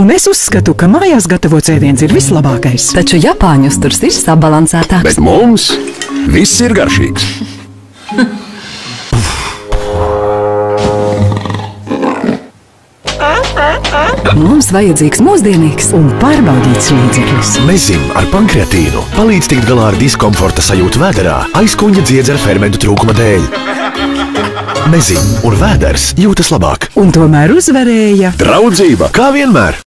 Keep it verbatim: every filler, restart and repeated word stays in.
Un es uzskatu, ka mājās gatavots ēdiens ir vislabākais. Taču Japāņu uzturs ir sabalansētāks. Bet mums viss ir garšīgs. Mums vajadzīgs mūsdienīgs un pārbaudīts līdzeklis. Mezim ar pankreatīnu palīdz tikt galā ar diskomforta sajūtu vēderā aizkuņa dziedzera fermentu trūkuma dēļ. Mezim un vēders jūtas labāk. Un tomēr uzvarēja draudzība, kā vienmēr!